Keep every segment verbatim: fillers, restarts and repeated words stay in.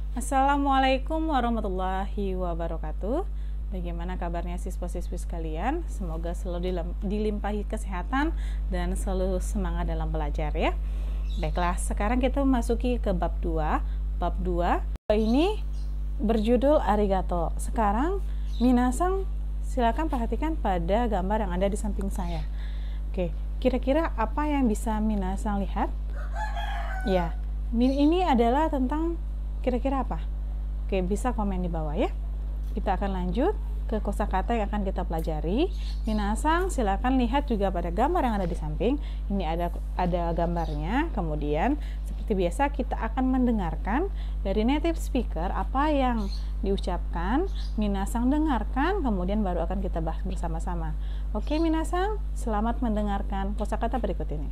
Assalamualaikum warahmatullahi wabarakatuh. Bagaimana kabarnya siswa-siswi sekalian? Semoga selalu dilimpahi kesehatan dan selalu semangat dalam belajar ya. Baiklah, sekarang kita memasuki ke bab dua. Bab dua ini berjudul arigato. Sekarang minasang silakan perhatikan pada gambar yang ada di samping saya. Oke, kira-kira apa yang bisa minasang lihat? Ya, ini adalah tentang kira-kira apa? Oke, bisa komen di bawah ya. Kita akan lanjut ke kosakata yang akan kita pelajari. Minasang silakan lihat juga pada gambar yang ada di samping. Ini ada ada gambarnya. Kemudian seperti biasa kita akan mendengarkan dari native speaker apa yang diucapkan. Minasang dengarkan, kemudian baru akan kita bahas bersama-sama. Oke, minasang, selamat mendengarkan kosakata berikut ini.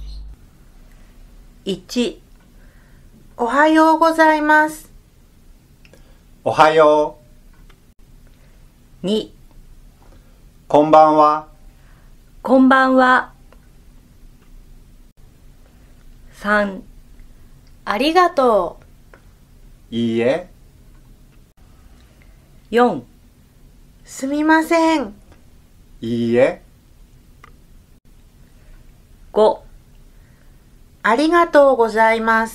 one. おはようございます。 おはよう。 に、 こんばんは。 こんばんは。さん、ありがとう。 いいえ。 よん、すみません。 いいえ。 ご、ありがとうございます。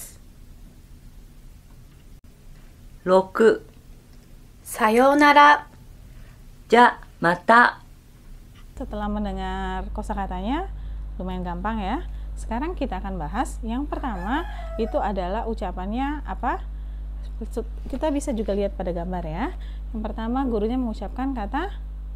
ろく、さようなら。じゃ、また。 Setelah mendengar kosakatanya, lumayan gampang ya. Sekarang kita akan bahas. Yang pertama itu adalah ucapannya apa? Kita bisa juga lihat pada gambar ya. Yang pertama gurunya mengucapkan kata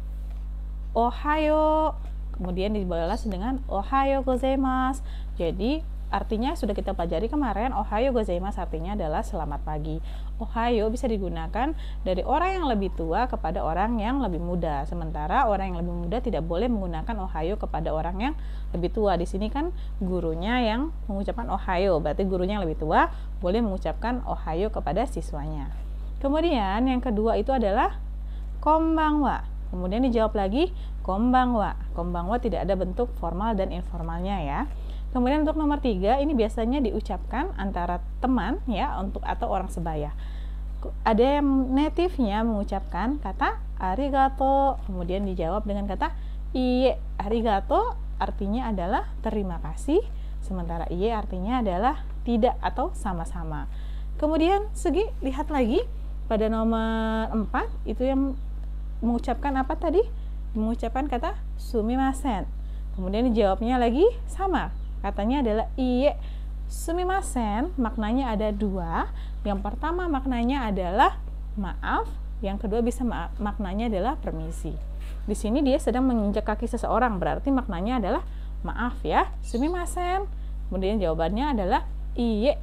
ohayo, kemudian dibalas dengan ohayo gozaimasu. Jadi artinya sudah kita pelajari kemarin, ohayo gozaimasu artinya adalah selamat pagi. Ohayo bisa digunakan dari orang yang lebih tua kepada orang yang lebih muda. Sementara orang yang lebih muda tidak boleh menggunakan ohayo kepada orang yang lebih tua. Di sini kan gurunya yang mengucapkan ohayo, berarti gurunya yang lebih tua boleh mengucapkan ohayo kepada siswanya. Kemudian yang kedua itu adalah konbanwa. Kemudian dijawab lagi konbanwa. Konbanwa tidak ada bentuk formal dan informalnya ya. Kemudian untuk nomor tiga, ini biasanya diucapkan antara teman ya, untuk atau orang sebaya. Ada yang native-nya mengucapkan kata arigato, kemudian dijawab dengan kata iye. Arigato artinya adalah terima kasih, sementara iye artinya adalah tidak atau sama-sama. Kemudian segi lihat lagi pada nomor empat, itu yang mengucapkan apa tadi? Mengucapkan kata sumimasen. Kemudian dijawabnya lagi sama. Katanya adalah iye. Sumimasen maknanya ada dua. Yang pertama maknanya adalah maaf, yang kedua bisa ma maknanya adalah permisi. Di sini dia sedang menginjak kaki seseorang, berarti maknanya adalah maaf ya. Sumimasen. Kemudian jawabannya adalah iye.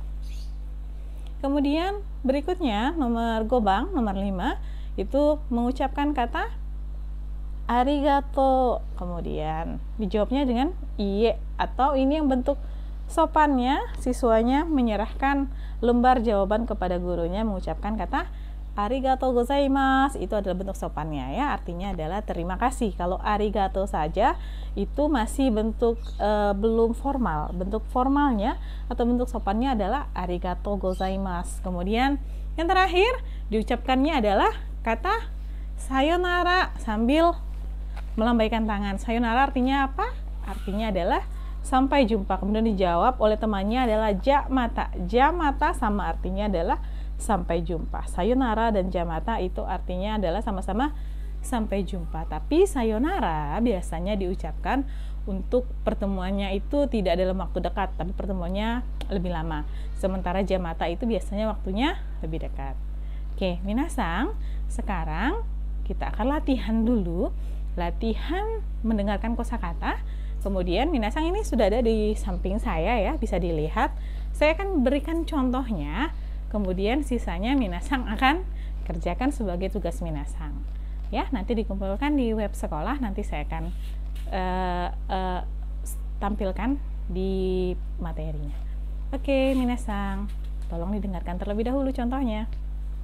Kemudian berikutnya nomor gobang, nomor lima, itu mengucapkan kata arigato, kemudian dijawabnya dengan iye, atau ini yang bentuk sopannya, siswanya menyerahkan lembar jawaban kepada gurunya mengucapkan kata arigato gozaimasu. Itu adalah bentuk sopannya ya, artinya adalah terima kasih. Kalau arigato saja itu masih bentuk e, belum formal. Bentuk formalnya atau bentuk sopannya adalah arigato gozaimasu. Kemudian yang terakhir diucapkannya adalah kata sayonara sambil melambaikan tangan. Sayonara artinya apa? Artinya adalah sampai jumpa. Kemudian dijawab oleh temannya adalah jamata. Jamata sama artinya adalah sampai jumpa. Sayonara dan jamata itu artinya adalah sama-sama sampai jumpa. Tapi sayonara biasanya diucapkan untuk pertemuannya itu tidak dalam waktu dekat, tapi pertemuannya lebih lama. Sementara jamata itu biasanya waktunya lebih dekat. Oke, minasang, sekarang kita akan latihan dulu. Latihan mendengarkan kosakata. Kemudian minasang ini sudah ada di samping saya ya, bisa dilihat. Saya akan berikan contohnya, kemudian sisanya minasang akan kerjakan sebagai tugas minasang. Ya, nanti dikumpulkan di web sekolah, nanti saya akan uh, uh, tampilkan di materinya. Oke, minasang, tolong didengarkan terlebih dahulu contohnya.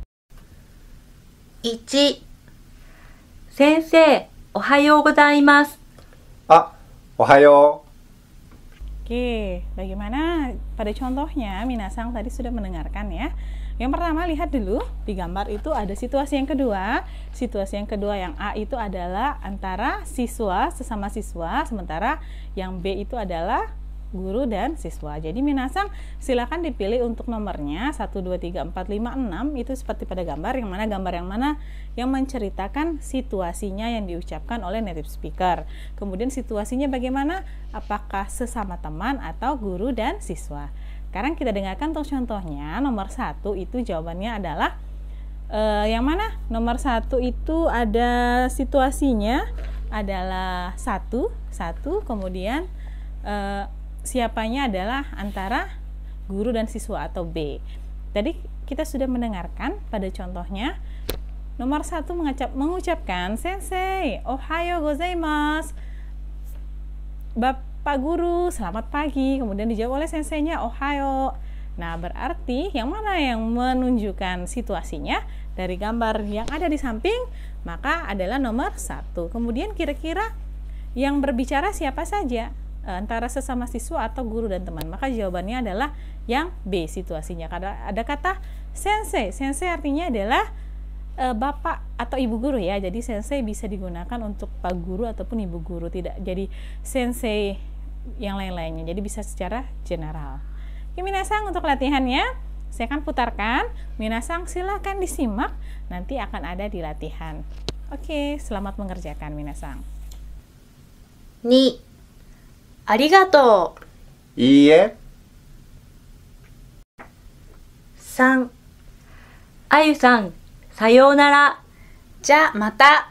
いち、先生、おはようございます。 あ、おはよ Oke, bagaimana pada contohnya? Minasang tadi sudah mendengarkan ya. Yang pertama, lihat dulu di gambar itu ada situasi yang kedua. Situasi yang kedua yang A itu adalah antara siswa, sesama siswa, sementara yang B itu adalah guru dan siswa. Jadi minasang silakan dipilih untuk nomornya satu, dua, tiga, empat, lima, enam. Itu seperti pada gambar, yang mana gambar yang mana yang menceritakan situasinya yang diucapkan oleh native speaker. Kemudian situasinya bagaimana? Apakah sesama teman atau guru dan siswa? Sekarang kita dengarkan untuk contohnya. Nomor satu itu jawabannya adalah eh, yang mana? Nomor satu itu ada situasinya adalah satu, satu, kemudian eh, siapanya adalah antara guru dan siswa atau B. Tadi kita sudah mendengarkan pada contohnya. Nomor satu mengucap, mengucapkan Sensei, Ohayo gozaimasu. Bapak guru, selamat pagi. Kemudian dijawab oleh senseinya Ohayo. Nah, berarti yang mana yang menunjukkan situasinya dari gambar yang ada di samping, maka adalah nomor satu. Kemudian kira-kira yang berbicara siapa saja? Antara sesama siswa atau guru dan teman, maka jawabannya adalah yang B situasinya. Karena ada kata sensei, sensei artinya adalah e, bapak atau ibu guru ya. Jadi sensei bisa digunakan untuk pak guru ataupun ibu guru, tidak jadi sensei yang lain-lainnya. Jadi bisa secara general. Oke, minasang untuk latihannya saya akan putarkan. Minasang silakan disimak, nanti akan ada di latihan. Oke, selamat mengerjakan minasang. Ni. ありがとう。 いいえ。 さん、あゆさん、さようなら。 じゃあまた。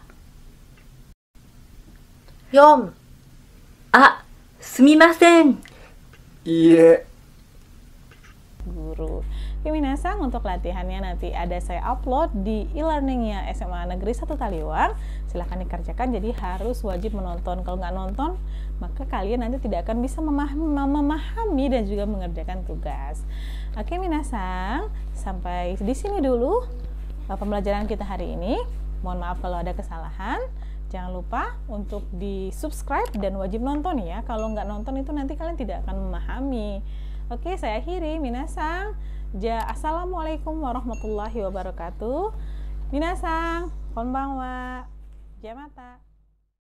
よん、あ、すみません。 いいえ。 Guru. Oke, minasang untuk latihannya nanti ada saya upload di e-learningnya S M A Negeri satu Taliwang. Silahkan dikerjakan, jadi harus wajib menonton. Kalau nggak nonton, maka kalian nanti tidak akan bisa memahami, memahami dan juga mengerjakan tugas. Oke, minasang, sampai di sini dulu pembelajaran kita hari ini. Mohon maaf kalau ada kesalahan. Jangan lupa untuk di subscribe dan wajib nonton ya. Kalau nggak nonton itu nanti kalian tidak akan memahami. Oke, saya akhiri. Minasang, ja, assalamualaikum warahmatullahi wabarakatuh. Minasang, konbanwa, jamata.